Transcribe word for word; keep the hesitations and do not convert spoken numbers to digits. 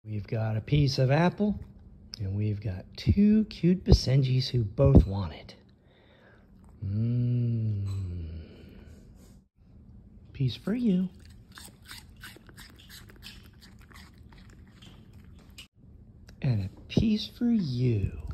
We've got a piece of apple, and we've got two cute Basenjis who both want it. Mmm. Piece for you. And a piece for you.